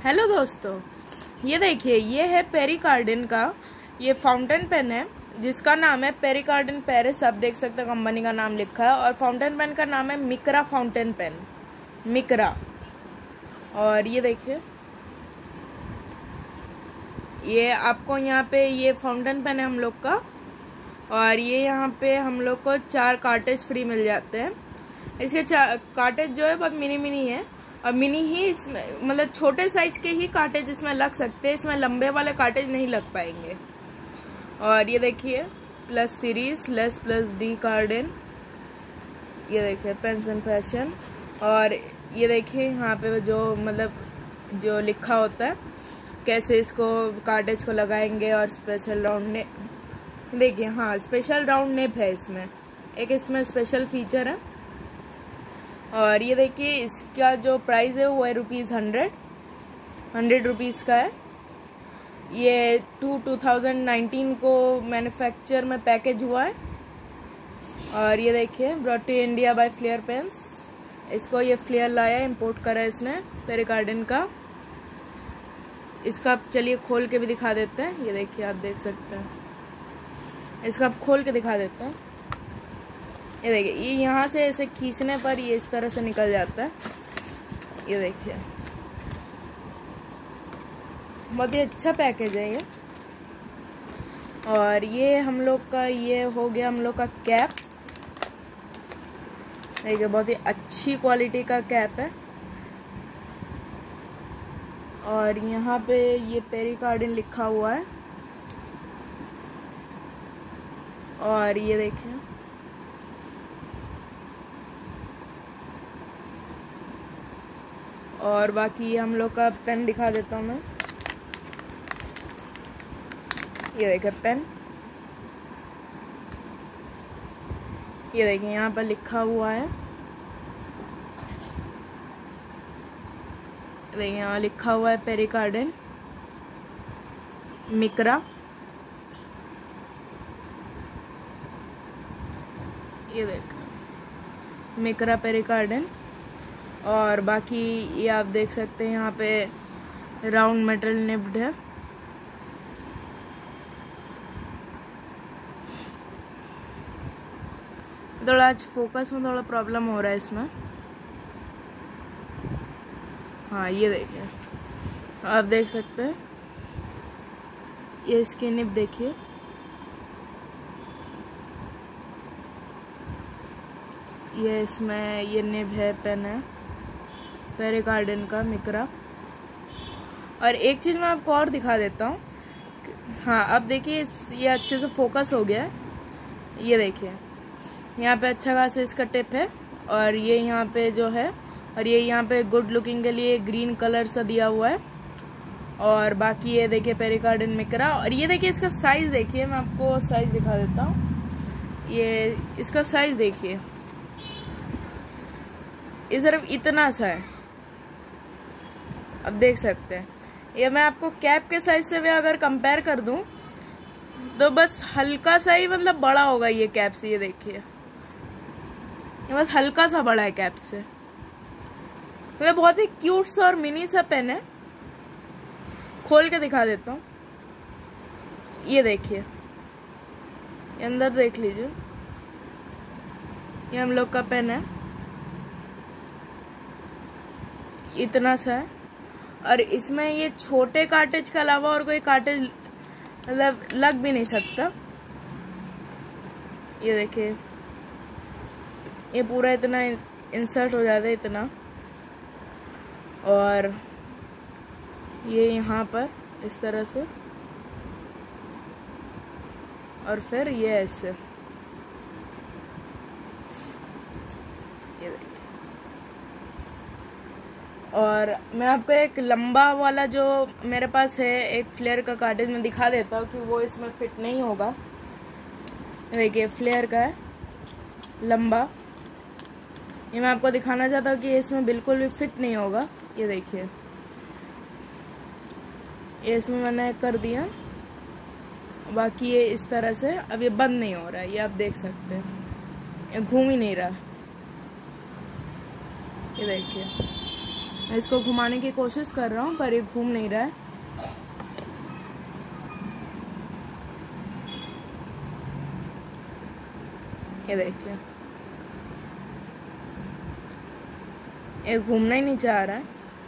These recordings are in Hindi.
हेलो दोस्तों, ये देखिए, ये है पेरिकार्डिन का ये फाउंटेन पेन है जिसका नाम है पेरिकार्डिन पेरिस। आप देख सकते हैं कंपनी का नाम लिखा है और फाउंटेन पेन का नाम है मिक्रा फाउंटेन पेन, मिक्रा। और ये देखिए, ये आपको यहाँ पे ये फाउंटेन पेन है हम लोग का, और ये यहाँ पे हम लोग को 4 कार्टेज फ्री मिल जाते हैं। इसके कार्टेज जो है बहुत मिनी मिनी है और मिनी ही इसमें मतलब छोटे साइज के ही कार्टेज इसमें लग सकते हैं, इसमें लंबे वाले कार्टेज नहीं लग पाएंगे। और ये देखिए plus series less plus de Cardin, ये देखिए पेन्स एंड फैशन। और ये देखिए यहाँ पे जो मतलब जो लिखा होता है कैसे इसको कार्टेज को लगाएंगे। और स्पेशल राउंड ने देखिए, हाँ स्पेशल राउंड नेप है इसमें, एक इसमें स्पेशल फीचर है। और ये देखिए इसका जो प्राइस है वो है ₹100 रुपीज का है। ये 2019 को मैन्युफैक्चर में पैकेज हुआ है। और ये देखिए brought to India by Flair pens, इसको ये फ्लेयर लाया, इंपोर्ट करा है इसने पेरिकार्डिन का। इसका चलिए खोल के भी दिखा देते हैं। ये देखिए आप देख सकते हैं, इसका आप खोल के दिखा देते हैं। ये देखिए, ये यहाँ से ऐसे खींचने पर ये इस तरह से निकल जाता है। ये देखिए बहुत ही अच्छा पैकेज है ये। और ये हम लोग का ये हो गया हम लोग का कैप। देखिए बहुत ही अच्छी क्वालिटी का कैप है। और यहाँ पे ये पेरिकार्डिन लिखा हुआ है। और ये देखिए और बाकी ये हम लोग का पेन दिखा देता हूँ मैं। ये देखिए पेन, ये देखिए यहाँ पर लिखा हुआ है। देखिए यहाँ लिखा हुआ है पेरिकार्डिन मिक्रा। ये देखिए मिक्रा पेरिकार्डिन। और बाकी ये आप देख सकते हैं यहाँ पे राउंड मेटल निब्ड है। थोड़ा आज फोकस में थोड़ा प्रॉब्लम हो रहा है इसमें। हाँ ये देखिए आप देख सकते हैं, ये इसकी निब देखिए। ये इसमें ये निब है, पेन है पेरिकार्डिन का मिक्रा। और एक चीज मैं आपको और दिखा देता हूँ। हाँ अब देखिए ये अच्छे से फोकस हो गया है। ये देखिए यहाँ पे अच्छा खासा इसका टिप है। और ये यहाँ पे जो है, और ये यहाँ पे गुड लुकिंग के लिए ग्रीन कलर सा दिया हुआ है। और बाकी ये देखिए पेरिकार्डिन मिक्रा। और ये देखिए इसका साइज देखिए, मैं आपको साइज दिखा देता हूँ। ये इसका साइज देखिए, ये सिर्फ इतना सा है, अब देख सकते हैं। ये मैं आपको कैप के साइज से भी अगर कंपेयर कर दूं तो बस हल्का सा ही मतलब बड़ा होगा ये कैप से। ये देखिए ये बस हल्का सा बड़ा है कैप से। तो बहुत ही क्यूट सा और मिनी सा पेन है। खोल के दिखा देता हूँ। ये देखिए, ये अंदर देख लीजिए, ये हम लोग का पेन है, इतना सा है। और इसमें ये छोटे कार्टेज के अलावा और कोई कार्टेज मतलब लग भी नहीं सकता। ये देखिए ये पूरा इतना इंसर्ट हो जाता है इतना। और ये यहाँ पर इस तरह से, और फिर ये ऐसे। ये देखिए। और मैं आपको एक लंबा वाला जो मेरे पास है एक फ्लेयर का कार्टेज में दिखा देता हूँ कि वो इसमें फिट नहीं होगा। देखिए फ्लेयर का है लंबा, ये मैं आपको दिखाना चाहता हूँ कि इसमें बिल्कुल भी फिट नहीं होगा। ये देखिए ये इसमें मैंने कर दिया, बाकी ये इस तरह से अब ये बंद नहीं हो रहा है। ये आप देख सकते हैं, ये घूम ही नहीं रहा। ये देखिए मैं इसको घुमाने की कोशिश कर रहा हूँ पर ये घूम नहीं रहा है। ये देखिए, ये घूमना ही नहीं चाह रहा है।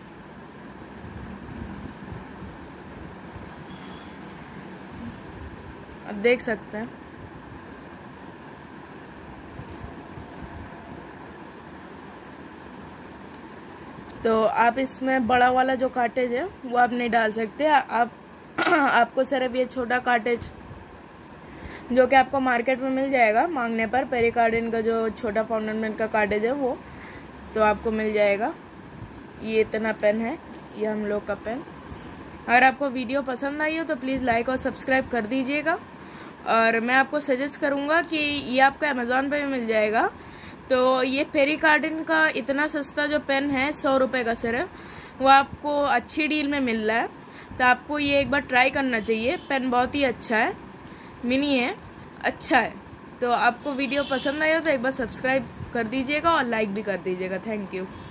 अब देख सकते हैं। तो आप इसमें बड़ा वाला जो कार्टेज है वो आप नहीं डाल सकते। आप आपको सिर्फ ये छोटा कार्टेज जो कि आपको मार्केट में मिल जाएगा मांगने पर, पेरिकार्डिन का जो छोटा फाउंटेन पेन का कार्टेज है वो तो आपको मिल जाएगा। ये इतना पेन है, ये हम लोग का पेन। अगर आपको वीडियो पसंद आई हो तो प्लीज़ लाइक और सब्सक्राइब कर दीजिएगा। और मैं आपको सजेस्ट करूँगा कि ये आपको अमेज़ॉन पे भी मिल जाएगा। तो ये पेरिकार्डिन का इतना सस्ता जो पेन है 100 रुपये का सिर्फ, वो आपको अच्छी डील में मिल रहा है। तो आपको ये एक बार ट्राई करना चाहिए। पेन बहुत ही अच्छा है, मिनी है, अच्छा है। तो आपको वीडियो पसंद आया तो एक बार सब्सक्राइब कर दीजिएगा और लाइक भी कर दीजिएगा। Thank you.